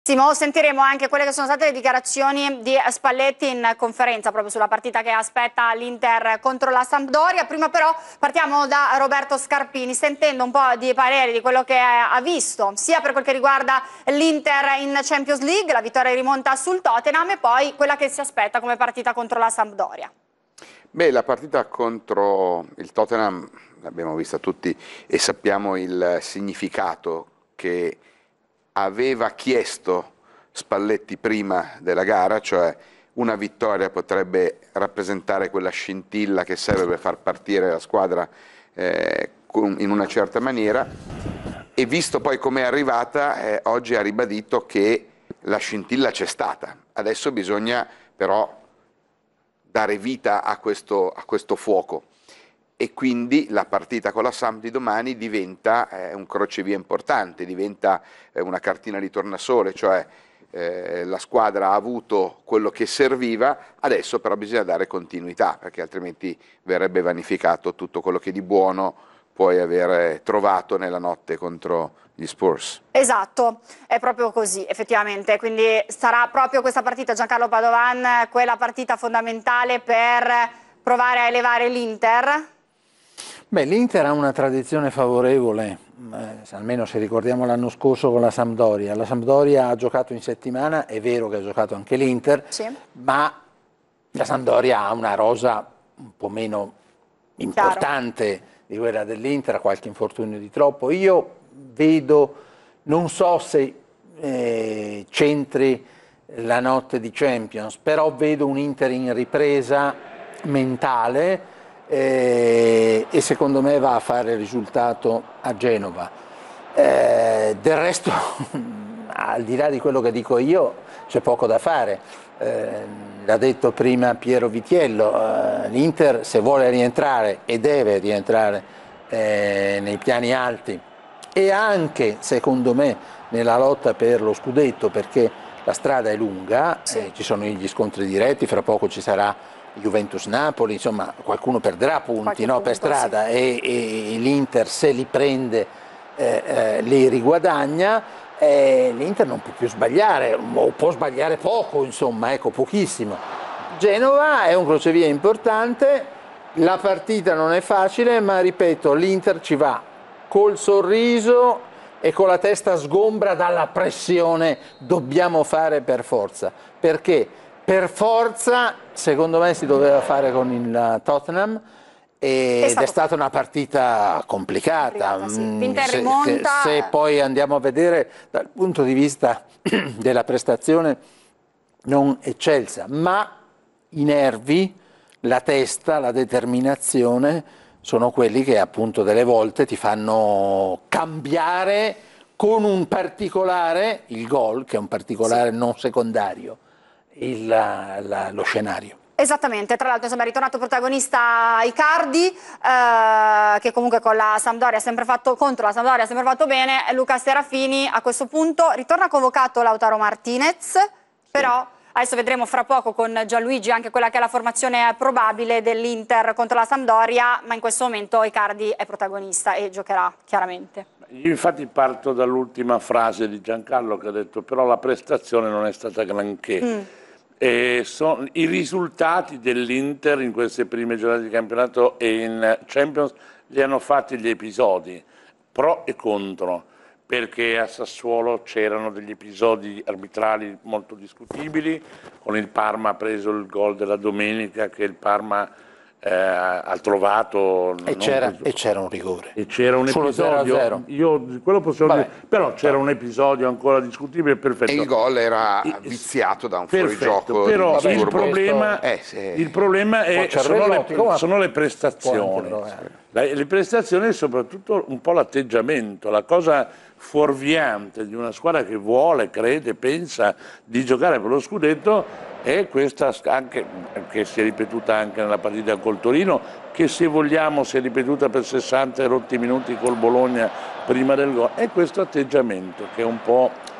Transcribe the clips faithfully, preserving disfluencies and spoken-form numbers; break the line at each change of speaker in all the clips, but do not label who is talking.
Sentiremo anche quelle che sono state le dichiarazioni di Spalletti in conferenza proprio sulla partita che aspetta l'Inter contro la Sampdoria. Prima però partiamo da Roberto Scarpini, sentendo un po' di pareri di quello che ha visto sia per quel che riguarda l'Inter in Champions League, la vittoria rimonta sul Tottenham, e poi quella che si aspetta come partita contro la Sampdoria.
Beh, la partita contro il Tottenham l'abbiamo vista tutti e sappiamo il significato che aveva chiesto Spalletti prima della gara, cioè una vittoria potrebbe rappresentare quella scintilla che serve per far partire la squadra eh, in una certa maniera, e visto poi come è arrivata, eh, oggi ha ribadito che la scintilla c'è stata. Adesso bisogna però dare vita a questo, a questo fuoco, e quindi la partita con la Samp di domani diventa eh, un crocevia importante, diventa eh, una cartina di tornasole, cioè eh, la squadra ha avuto quello che serviva, adesso però bisogna dare continuità, perché altrimenti verrebbe vanificato tutto quello che di buono puoi aver trovato nella notte contro gli Spurs.
Esatto, è proprio così effettivamente, quindi sarà proprio questa partita, Giancarlo Padovan, quella partita fondamentale per provare a elevare l'Inter?
Beh, l'Inter ha una tradizione favorevole, eh, almeno se ricordiamo l'anno scorso con la Sampdoria. La Sampdoria ha giocato in settimana, è vero che ha giocato anche l'Inter, sì, ma la Sampdoria ha una rosa un po' meno importante Chiaro. di quella dell'Inter, ha qualche infortunio di troppo. Io vedo, non so se eh, c'entri la notte di Champions, però vedo un Inter in ripresa mentale, Eh, e secondo me va a fare il risultato a Genova. Eh, del resto, al di là di quello che dico io, c'è poco da fare. Eh, l'ha detto prima Piero Vitiello, eh, l'Inter se vuole rientrare, e deve rientrare eh, nei piani alti, e anche secondo me nella lotta per lo scudetto, perché la strada è lunga, sì. eh, ci sono gli scontri diretti, fra poco ci sarà Juventus-Napoli, insomma qualcuno perderà punti no, punto, per strada, sì. e, e l'Inter se li prende eh, eh, li riguadagna, eh, l'Inter non può più sbagliare, o può sbagliare poco, insomma, ecco, pochissimo. Genova è un crocevia importante, la partita non è facile, ma ripeto, l'Inter ci va col sorriso e con la testa sgombra dalla pressione, dobbiamo fare per forza, perché per forza, secondo me, si doveva fare con il Tottenham, ed è, stato... è stata una partita complicata. complicata sì. se, se, se poi andiamo a vedere dal punto di vista della prestazione non eccelsa, ma i nervi, la testa, la determinazione sono quelli che appunto delle volte ti fanno cambiare con un particolare, il gol, che è un particolare sì. non secondario, Il, la, lo scenario.
Esattamente, tra l'altro insomma è ritornato protagonista Icardi, eh, che comunque con la Sampdoria ha sempre fatto, contro la Sampdoria ha sempre fatto bene. Luca Serafini a questo punto ritorna convocato Lautaro Martinez, però sì. adesso vedremo fra poco con Gianluigi anche quella che è la formazione probabile dell'Inter contro la Sampdoria, ma in questo momento Icardi è protagonista e giocherà chiaramente.
Io infatti parto dall'ultima frase di Giancarlo, che ha detto però la prestazione non è stata granché. Mm. E son, i risultati dell'Inter in queste prime giornate di campionato e in Champions li hanno fatti gli episodi pro e contro, perché a Sassuolo c'erano degli episodi arbitrali molto discutibili, con il Parma ha preso il gol della domenica che il Parma eh, ha trovato
e c'era un rigore
e c'era un
Solo
episodio
zero a zero.
Io quello possiamo dire, però c'era un episodio ancora discutibile, perfetto,
e il gol era viziato da un fuorigioco,
però
di
il problema,
eh, se... il
problema è, sono, le, sono le prestazioni le, le prestazioni e soprattutto un po' l'atteggiamento, la cosa fuorviante di una squadra che vuole, crede, pensa di giocare per lo scudetto, e questa anche, che si è ripetuta anche nella partita col Torino, che se vogliamo si è ripetuta per sessanta e rotti minuti col Bologna prima del gol, è questo atteggiamento che un po'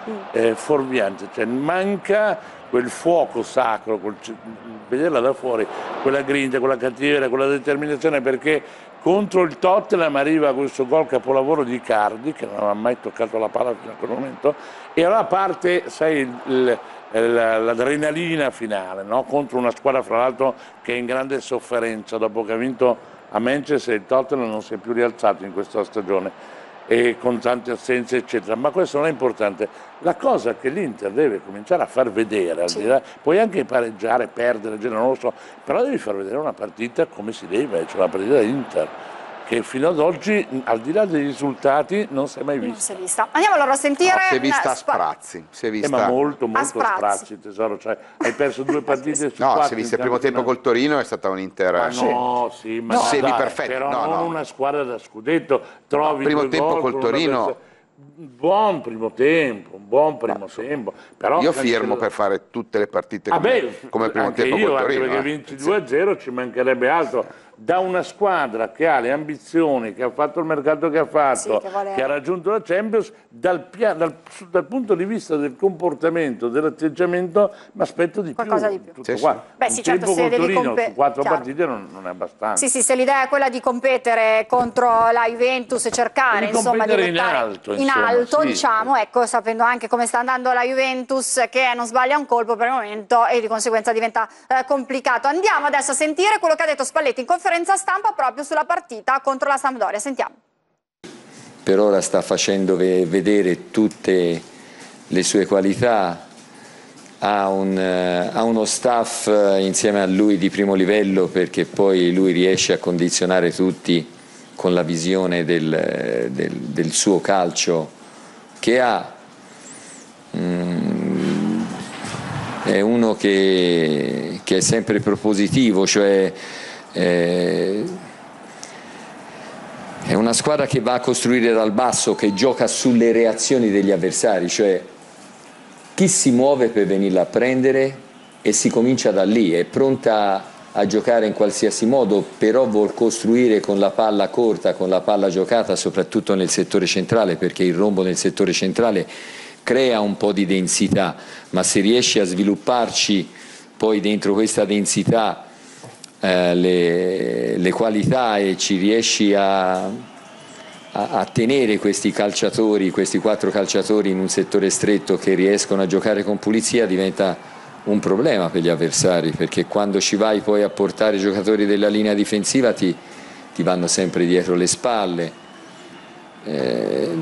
mm. eh, fuorviante, cioè manca quel fuoco sacro, quel, vederla da fuori, quella grinta, quella cattiveria, quella determinazione, perché contro il Tottenham arriva questo gol capolavoro di Icardi, che non aveva mai toccato la palla fino a quel momento, e allora parte, sai, l'adrenalina finale, no? Contro una squadra fra l'altro che è in grande sofferenza dopo che ha vinto a Manchester. Il Tottenham non si è più rialzato in questa stagione e con tante assenze eccetera, ma questo non è importante. La cosa che l'Inter deve cominciare a far vedere, al di là, puoi anche pareggiare, perdere, non lo so, però devi far vedere una partita come si deve, cioè la partita dell'Inter, che fino ad oggi, al di là dei risultati, non si è mai vista.
Non si è vista. Andiamo allora a sentire...
No, si è vista a sprazzi. Si è vista...
Eh, ma molto, molto
a sprazzi.
sprazzi, tesoro. Cioè, hai perso due partite su
no,
quattro.
No, si è vista il primo tempo col Torino, è stata un'Inter...
Ma no, sì, ma
no,
no,
semi-perfetta.
Però
no,
non
no.
una squadra da scudetto. Trovi
no, primo tempo col Torino...
Buon primo tempo, un buon primo tempo. Però
io firmo per fare tutte le partite
ah
come,
beh,
come il primo
anche
tempo
io,
col Torino.
Anche perché
eh.
vinci due a zero, ci mancherebbe altro. Da una squadra che ha le ambizioni, che ha fatto il mercato che ha fatto,
sì, che, vale...
che ha raggiunto la Champions, dal, dal, dal punto di vista del comportamento, dell'atteggiamento, mi aspetto di
qualcosa
più.
di più.
Tutto
sì,
qua.
Beh,
un
sì, certo,
tempo
se
col
devi
Torino
compe...
su quattro
Chiaro.
partite non, non è abbastanza.
Sì, sì, se l'idea è quella di competere contro la Juventus e cercare
di
insomma di
in alto,
in
insomma,
alto
sì,
diciamo,
sì.
ecco, sapendo anche come sta andando la Juventus, che non sbaglia un colpo per il momento e di conseguenza diventa eh, complicato. Andiamo adesso a sentire quello che ha detto Spalletti in conferenza stampa proprio sulla partita contro la Sampdoria. Sentiamo.
Per ora sta facendo vedere tutte le sue qualità, ha, un, ha uno staff insieme a lui di primo livello, perché poi lui riesce a condizionare tutti con la visione del, del, del suo calcio che ha. Mm, è uno che, che è sempre propositivo, cioè eh, è una squadra che va a costruire dal basso, che gioca sulle reazioni degli avversari, cioè chi si muove per venirla a prendere e si comincia da lì, è pronta a giocare in qualsiasi modo, però vuol costruire con la palla corta, con la palla giocata, soprattutto nel settore centrale, perché il rombo nel settore centrale crea un po' di densità, ma se riesci a svilupparci poi dentro questa densità eh, le, le qualità e ci riesci a, a, a tenere questi calciatori, questi quattro calciatori in un settore stretto che riescono a giocare con pulizia, diventa un problema per gli avversari, perché quando ci vai poi a portare i giocatori della linea difensiva ti, ti vanno sempre dietro le spalle, eh,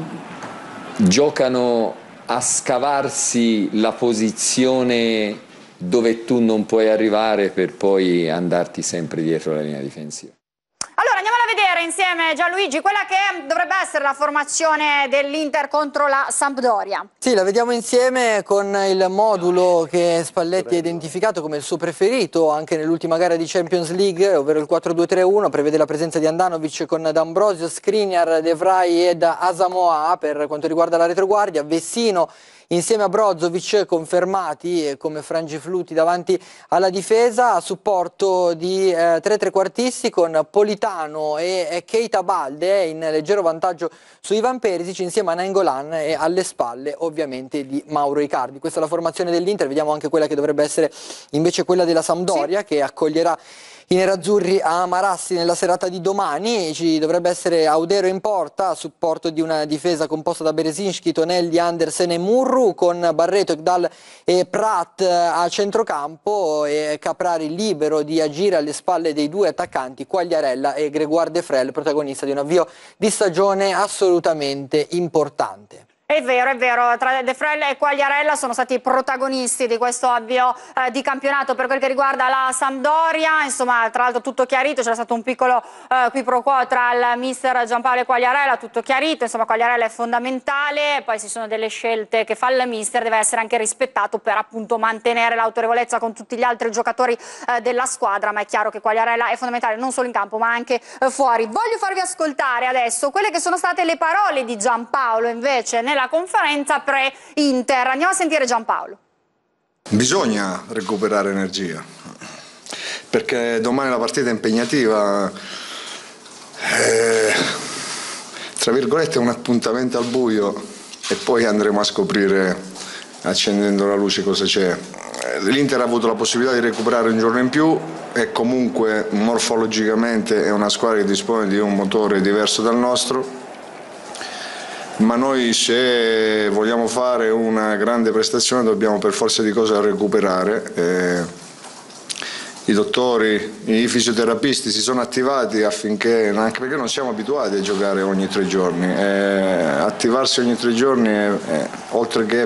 giocano a scavarsi la posizione dove tu non puoi arrivare per poi andarti sempre dietro la linea difensiva.
Allora andiamola a vedere insieme, Gianluigi, quella che dovrebbe essere la formazione dell'Inter contro la Sampdoria.
Sì, la vediamo insieme con il modulo che Spalletti ha identificato come il suo preferito anche nell'ultima gara di Champions League, ovvero il quattro due tre uno, prevede la presenza di Andanovic con D'Ambrosio, Skriniar, De Vrij ed Asamoah per quanto riguarda la retroguardia, Vessino insieme a Brozovic confermati come frangiflutti davanti alla difesa, a supporto di eh, tre trequartisti con Politano e, e Keita Balde in leggero vantaggio su Ivan Perisic insieme a Nainggolan e alle spalle ovviamente di Mauro Icardi. Questa è la formazione dell'Inter, vediamo anche quella che dovrebbe essere invece quella della Sampdoria, sì, che accoglierà i nerazzurri a Marassi nella serata di domani. Ci dovrebbe essere Audero in porta a supporto di una difesa composta da Berezinski, Tonelli, Andersen e Murru, con Barreto, Ekdal e Prat a centrocampo e Caprari libero di agire alle spalle dei due attaccanti Quagliarella e Grégoire De Frel, protagonista di un avvio di stagione assolutamente importante.
È vero, è vero, tra De Frel e Quagliarella sono stati i protagonisti di questo avvio eh, di campionato per quel che riguarda la Sampdoria. Insomma, tra l'altro tutto chiarito, c'era stato un piccolo eh, qui pro quo tra il mister Giampaolo e Quagliarella, tutto chiarito, insomma Quagliarella è fondamentale, poi ci sono delle scelte che fa il mister, deve essere anche rispettato per appunto mantenere l'autorevolezza con tutti gli altri giocatori eh, della squadra, ma è chiaro che Quagliarella è fondamentale non solo in campo ma anche eh, fuori. Voglio farvi ascoltare adesso quelle che sono state le parole di Giampaolo invece nella la conferenza pre-Inter. Andiamo a sentire Giampaolo.
Bisogna recuperare energia, perché domani la partita è impegnativa, eh, tra virgolette è un appuntamento al buio e poi andremo a scoprire accendendo la luce cosa c'è. L'Inter ha avuto la possibilità di recuperare un giorno in più e comunque morfologicamente è una squadra che dispone di un motore diverso dal nostro, ma noi se vogliamo fare una grande prestazione dobbiamo per forza di cose recuperare. Eh, I dottori, i fisioterapisti si sono attivati affinché, anche perché non siamo abituati a giocare ogni tre giorni, eh, attivarsi ogni tre giorni è, è, oltre che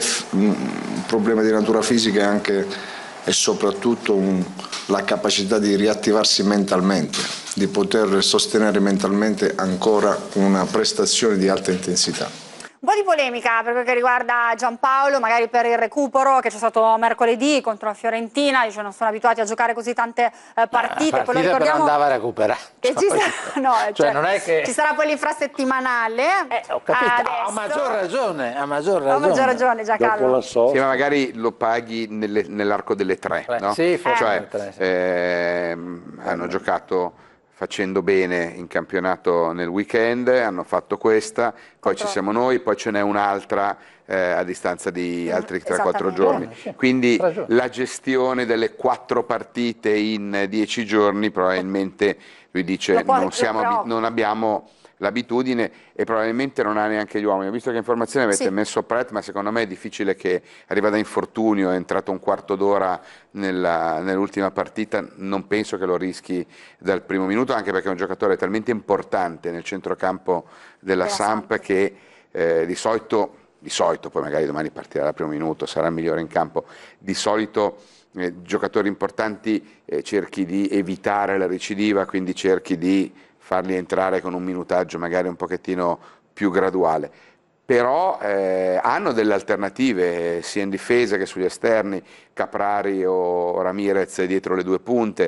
un problema di natura fisica è anche e soprattutto un, la capacità di riattivarsi mentalmente, di poter sostenere mentalmente ancora una prestazione di alta intensità.
Un po' di polemica per quel che riguarda Giampaolo, magari per il recupero che c'è stato mercoledì contro la Fiorentina, dice non sono abituati a giocare così tante eh, partite.
Eh, partite però andava a recuperare.
Che ci, sarà, no, cioè,
cioè, non è che...
ci sarà poi l'infrasettimanale.
Eh, ho capito, ha maggior ragione, ha maggior ragione.
Ha maggior ragione Giancarlo.
Sì, ma magari lo paghi nelle, nell'arco delle tre,
eh,
no?
Sì, forse
cioè,
tre, sì.
eh, hanno giocato facendo bene in campionato nel weekend, hanno fatto questa, poi ci siamo noi, poi ce n'è un'altra eh, a distanza di altri tre quattro giorni. Quindi la gestione delle quattro partite in dieci giorni probabilmente lui dice non, siamo, non abbiamo l'abitudine e probabilmente non ha neanche gli uomini. Ho visto che informazioni avete sì. messo Pret, ma secondo me è difficile che arriva da infortunio, è entrato un quarto d'ora nell'ultima partita, non penso che lo rischi dal primo minuto, anche perché è un giocatore talmente importante nel centrocampo della Samp che eh, di solito, di solito, poi magari domani partirà dal primo minuto, sarà il migliore in campo, di solito eh, giocatori importanti eh, cerchi di evitare la recidiva, quindi cerchi di farli entrare con un minutaggio magari un pochettino più graduale, però eh, hanno delle alternative sia in difesa che sugli esterni, Caprari o Ramirez dietro le due punte.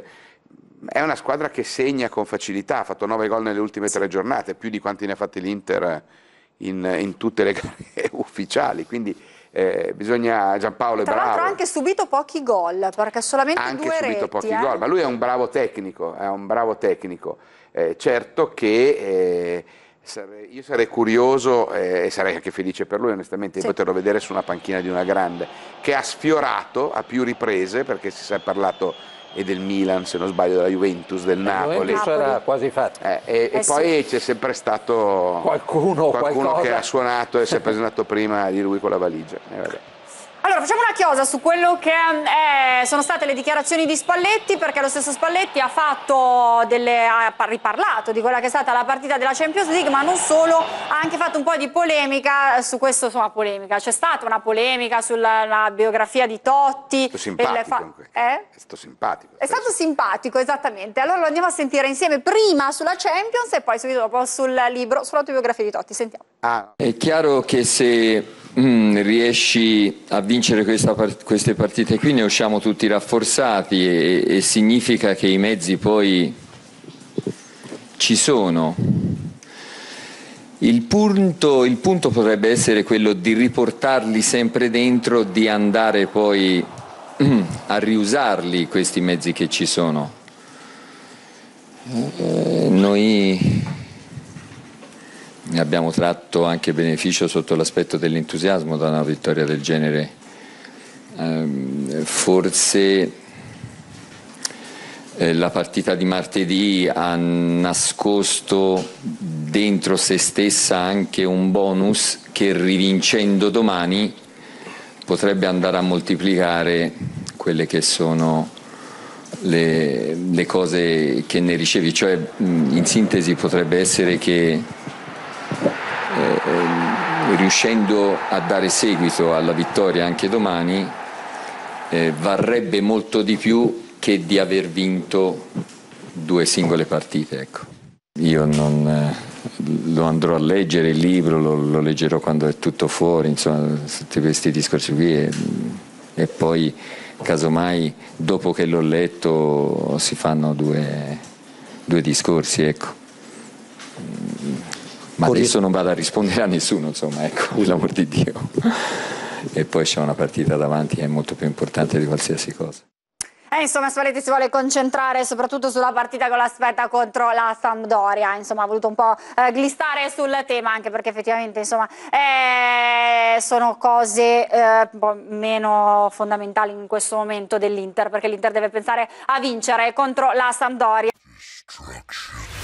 È una squadra che segna con facilità, ha fatto nove gol nelle ultime tre giornate, più di quanti ne ha fatti l'Inter in, in tutte le gare ufficiali, quindi eh, bisogna, Giampaolo è
Tra
bravo.
Tra l'altro ha anche subito pochi gol, perché solamente
anche
due reti.
Ha subito pochi
eh?
gol, ma lui è un bravo tecnico, è un bravo tecnico. Eh, certo che eh, sarei, io sarei curioso eh, e sarei anche felice per lui onestamente di sì. poterlo vedere su una panchina di una grande, che ha sfiorato a più riprese, perché si è parlato e del Milan, se non sbaglio, della Juventus, del Napoli.
Juventus era quasi fatta.
Eh, e,
eh
e poi
sì.
c'è sempre stato
qualcuno,
qualcuno
che
ha suonato e si è presentato prima di lui con la valigia. Eh, vabbè.
Allora, facciamo una chiosa su quello che è, sono state le dichiarazioni di Spalletti, perché lo stesso Spalletti ha fatto delle, ha riparlato di quella che è stata la partita della Champions League, ma non solo, ha anche fatto un po' di polemica su questo, insomma, polemica. C'è stata una polemica sulla la biografia di Totti.
È simpatico.
Eh?
È stato simpatico.
È stato simpatico, esattamente. Allora lo andiamo a sentire insieme prima sulla Champions e poi subito dopo sul libro, sull'autobiografia di Totti. Sentiamo.
Ah. È chiaro che se mm, riesci a vincere questa part- queste partite qui ne usciamo tutti rafforzati e, e significa che i mezzi poi ci sono. Il punto, il punto potrebbe essere quello di riportarli sempre dentro, di andare poi mm, a riusarli questi mezzi che ci sono. Eh, noi ne abbiamo tratto anche beneficio sotto l'aspetto dell'entusiasmo da una vittoria del genere. Eh, forse eh, la partita di martedì ha nascosto dentro se stessa anche un bonus che, rivincendo domani, potrebbe andare a moltiplicare quelle che sono le, le cose che ne ricevi. Cioè, in sintesi potrebbe essere che Eh, riuscendo a dare seguito alla vittoria anche domani eh, varrebbe molto di più che di aver vinto due singole partite, ecco. Io non eh, lo andrò a leggere il libro, lo, lo leggerò quando è tutto fuori, insomma, tutti questi discorsi qui e, e poi casomai dopo che l'ho letto si fanno due, due discorsi, ecco. Ma adesso non vado a rispondere a nessuno, insomma, ecco, per l'amor di Dio. E poi c'è una partita davanti che è molto più importante di qualsiasi cosa.
Eh, insomma, Spalletti si vuole concentrare soprattutto sulla partita che lo aspetta contro la Sampdoria, insomma ha voluto un po' eh, glistare sul tema, anche perché effettivamente insomma eh, sono cose eh, un po' meno fondamentali in questo momento dell'Inter, perché l'Inter deve pensare a vincere contro la Sampdoria.